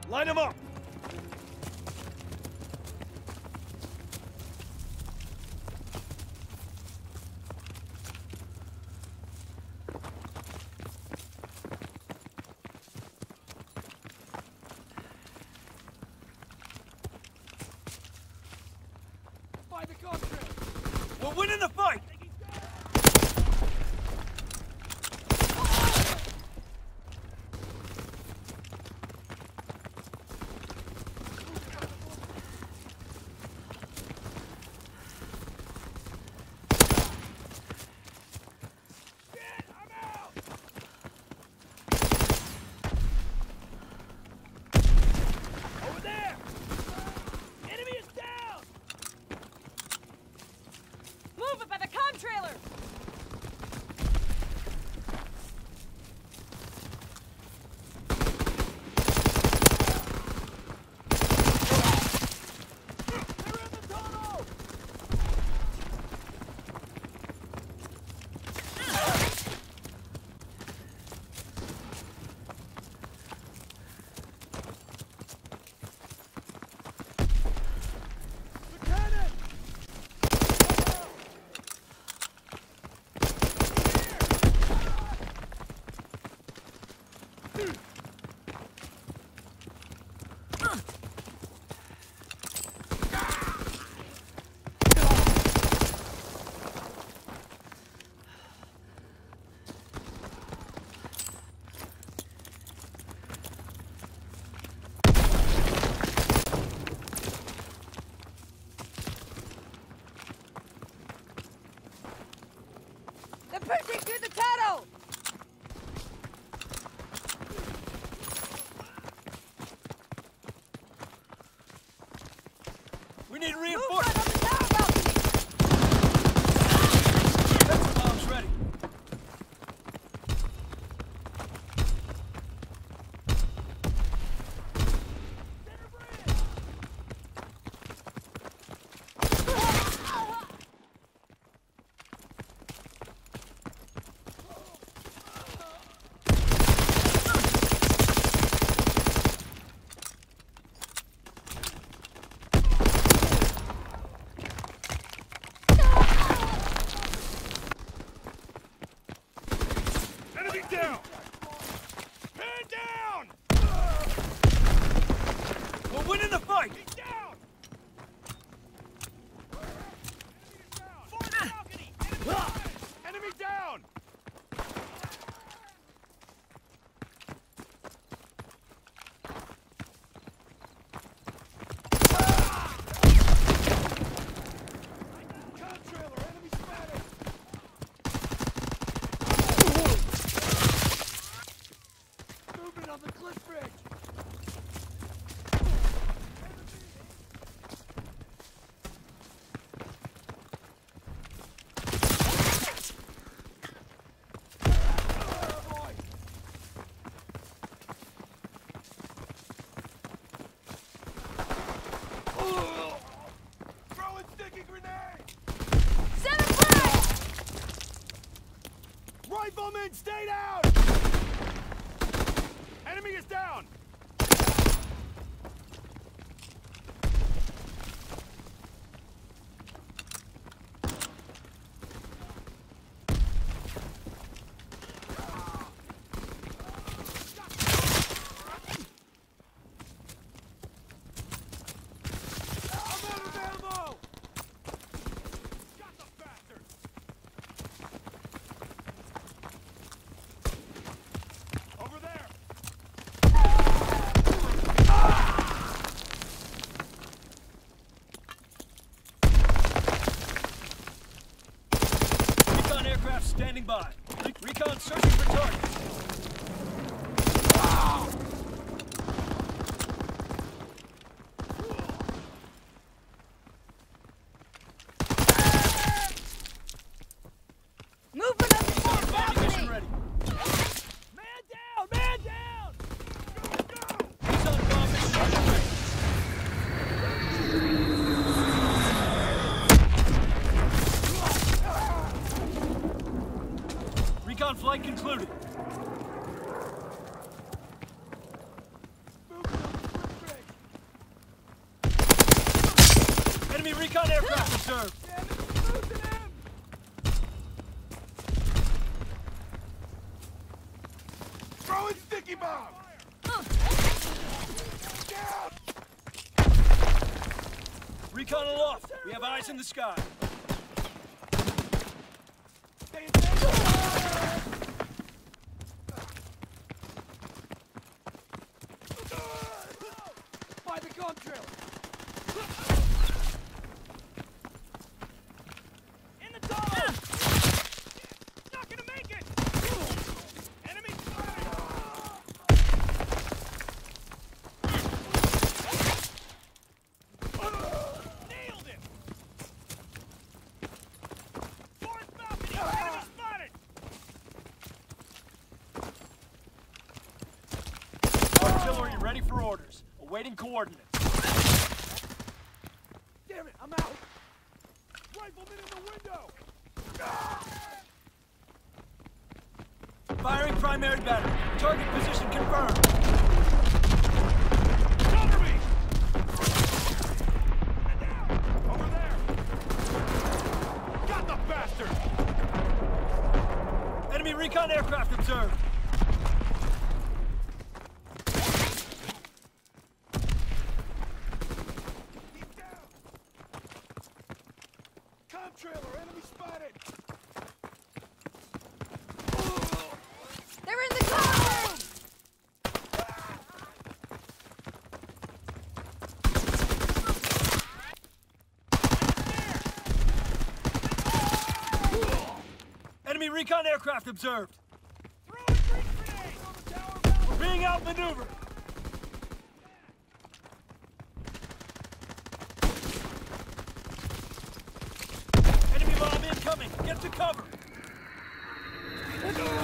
Line them up! By the contrail! We're winning the fight! Pushing through the tunnel! We need reinforcements! On the tower balcony! Defensive bombs ready! Down! Man down! We're winning the fight! He's down! Forward balcony! Enemy down! Contrailer! Enemy spotted! On the cliff bridge! Throwing sticky grenade! Set a fire! Riflemen, stay down! Enemy is down! I'm unavailable! Got the bastard! Over there! Recon aircraft standing by. Recon searching for targets. Movement on the forward balcony! Ready. Man down! Man down! Go! Go! Recon bomb mission ready. Recon flight concluded. Movement on the observed. Damn it, we're losing him! Throwing sticky bomb! Down! Recon aloft. We have eyes in the sky. Stay attention! By the gun drill! In the tunnel! Not gonna make it! Enemy spotted! Nailed him! Fourth balcony! Enemy spotted! Artillery ready for orders. Awaiting coordinates. Damn it, I'm out! Rifleman in the window! Firing primary battery. Target position confirmed. Cover me! Man down! Over there! Got the bastard! Enemy recon aircraft observed. He's down! Com trailer, enemy spotted! They're in the car room! Enemy recon aircraft observed. Throwing grease grenades! On the tower We're being outmaneuvered. Enemy bomb incoming. Get to cover.